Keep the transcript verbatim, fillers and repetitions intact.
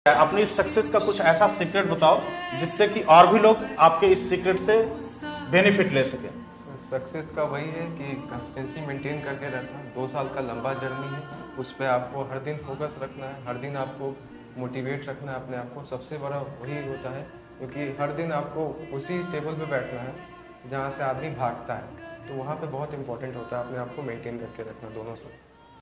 अपनी सक्सेस का कुछ ऐसा सीक्रेट बताओ जिससे कि और भी लोग आपके इस सीक्रेट से बेनिफिट ले सके। सक्सेस का वही है कि कंसिस्टेंसी मेंटेन करके रखना। दो साल का लंबा जर्नी है, उस पर आपको हर दिन फोकस रखना है, हर दिन आपको मोटिवेट रखना है अपने आप को। सबसे बड़ा वही होता है, क्योंकि हर दिन आपको उसी टेबल पे बैठना है जहाँ से आदमी भागता है, तो वहाँ पे बहुत इंपॉर्टेंट होता है अपने आप को मेंटेन करके रखना दोनों से।